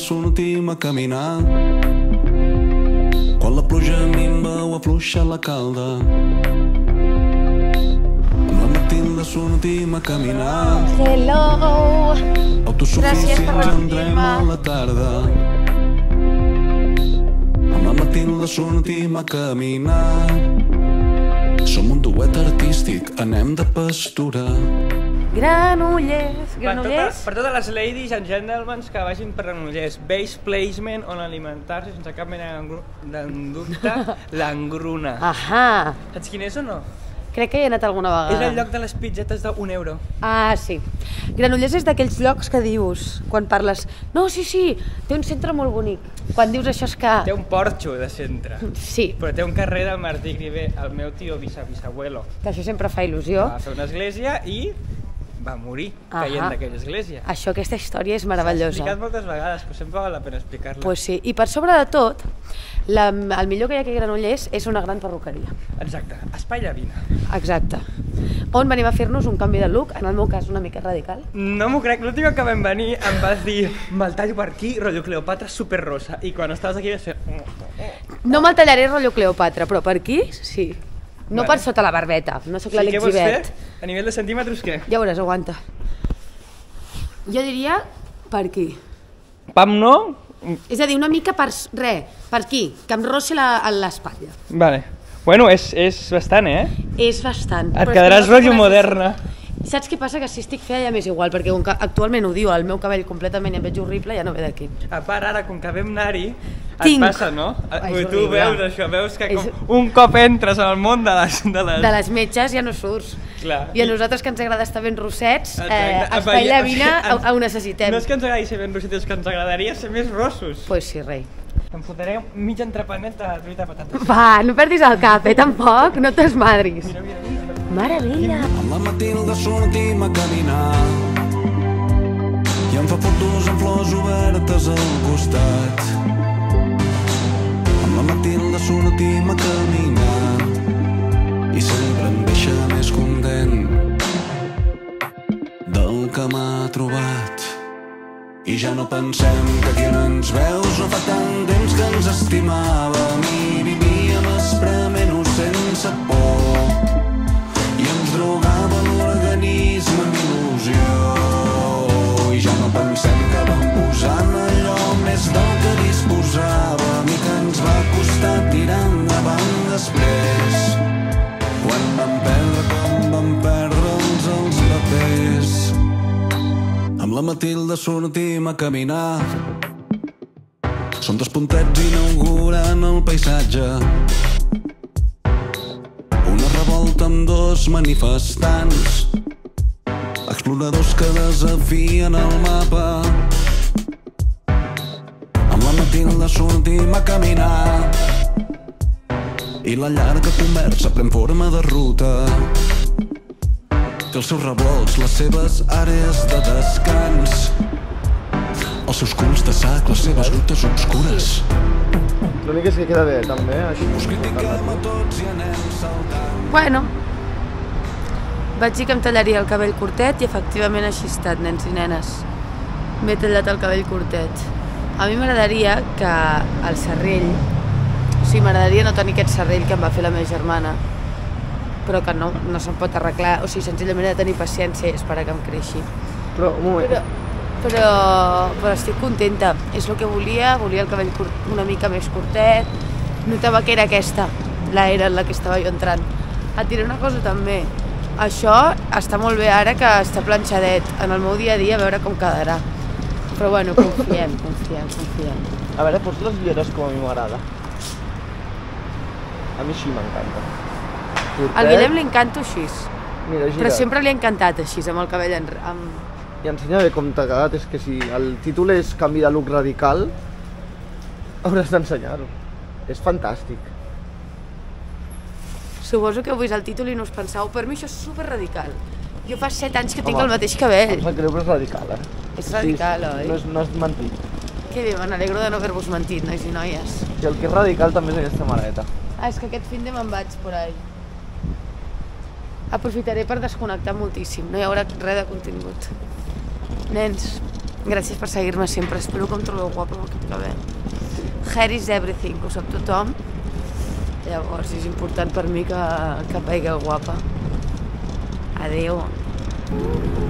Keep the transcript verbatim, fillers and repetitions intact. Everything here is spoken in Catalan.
sortim a caminar. Quan la pluja minva o afluixa la calda, amb la Matilda sortim a caminar. Hello! Autosuficients entrem a la tarda. Amb la Matilda sortim a caminar. Som un duet artístic, anem de pastura. Granollers, Granollers. Per totes les ladies and gentlemen que vagin per Granollers, base placement on alimentar-se sense cap mena de dubte, l'Engruna. Ahà. Saps quin és o no? Crec que hi he anat alguna vegada. És el lloc de les pizzetes d'un euro. Ah, sí. Granollers és d'aquells llocs que dius, quan parles, no, sí, sí, té un centre molt bonic. Quan dius això és que... Té un porxo de centre. Sí. Però té un carrer del Martí Grivé, el meu tio bisabisabuelo. Que això sempre fa il·lusió. Va fer una església i va morir caient d'aquella església. Això, aquesta història és meravellosa. S'ha explicat moltes vegades, però sempre val la pena explicar-la. Pues sí, i per sobre de tot, la, el millor que hi ha aquí a Granollers és una gran perruqueria. Exacte, Espai Llavina. Exacte. On venim a fer-nos un canvi de look, en el meu cas una mica radical. No m'ho crec, l'últim que vam venir em vas dir me'l tallo per aquí, rotllo Cleopatra superrosa, i quan estaves aquí vas fer... No me'l tallaré rotllo Cleopatra, però per aquí sí. No per sota la barbeta, no sóc l'Àlex Gibet. Sí, què vols fer? A nivell de centímetres, què? Ja veuràs, aguanta. Jo diria per aquí. Pam, no? És a dir, una mica per... Re, per aquí, que em rossi l'espatlla. Vale. Bueno, és, és bastant, eh? És bastant. Et quedaràs rotllo moderna. Saps què passa? Que si estic fea ja m'és igual, perquè com que actualment odio el meu cabell completament i em veig horrible, ja no ve d'aquí. A part, ara, com que vam anar-hi, et Tinc. passa, no? Ai, és tu horrible. veus això, veus que És- com un cop entres en el món de les... De les... De les metges ja no surts. Clar. I a nosaltres que ens agrada estar ben rossets, eh, Exacte. Espai Llavina Ens- ho necessitem. No és que ens agradi ser ben rossitos, que ens agradaria ser més rossos. Pues sí, rei. Em fotré mig entrepanet de truita de patates. Va, no perdis el cap, eh, tampoc, no t'esmadris. Mira, mira, mira. Meravella. Amb la Matilda sortim a caminar i em fa fotos amb flors obertes al costat. Amb la Matilda sortim a caminar i sempre em deixa més content del que m'ha trobat. I ja no pensem que aquí no ens veus, no fa tant temps que ens estimàvem i vivíem esprement-ho sense por. I ens drogava l'organisme amb il·lusió. I ja no pensem que vam posar en allò més del que disposàvem i que ens va costar tirar endavant després. Quan vam perdre, com vam perdre'ls els papers. Amb la Matilda sortim a caminar. Són dos puntets inaugurant el paisatge. Una revolta amb dos manifestants, exploradors que desafien el mapa. Amb la Matilda sortim a caminar i la llarga conversa pren forma de ruta. Té els seus revolts, les seves àrees de descans, els seus culs de sac, les seves rutes obscures. L'únic és que queda bé, també, així. Us critiquem a tots i anem saltant. Bueno, vaig dir que em tallaria el cabell curtet i efectivament així ha estat, nens i nenes. M'he tallat el cabell curtet. A mi m'agradaria que el serrell, o sigui, m'agradaria no tenir aquest serrell que em va fer la meva germana, però que no, no se'n pot arreglar, o sigui, senzillament he de tenir paciència i esperar que em creixi. Però, un moment. Però, però, però estic contenta, és el que volia, volia el cabell curt, una mica més curtet, notava que era aquesta, l'era en la que estava jo entrant. Et diré una cosa també, això està molt bé ara que està planxadet, en el meu dia a dia a veure com quedarà. Però bueno, confiem, confiem, confiem. A veure, pots les ulleres com a mi m'agrada. A mi així m'encanta. Al Guillem li encanto així, Mira, gira. però sempre li ha encantat així, amb el cabell en... Amb... I ensenya bé com t'ha quedat, és que si el títol és canvi de look radical, hauràs d'ensenyar-ho. És fantàstic. Suposo que heu vist el títol i no us penseu, per mi això és super radical. Jo fa set anys que tinc Home, el mateix cabell. Em sap greu, però és radical, eh? És radical, oi? No és, no és mentit. Que bé, me n'alegro de no haver-vos mentit, nois i noies. I el que és radical també és aquesta mareta. Ah, és que aquest fin de me'n vaig por ahí. Aprofitaré per desconnectar moltíssim, no hi haurà res de contingut. Nens, Gràcies per seguir-me sempre. Espero que em trobeu guapa amb aquest cabell. Hair is everything, ho sap tothom. Llavors és important per mi que, que em veigueu guapa. Adéu.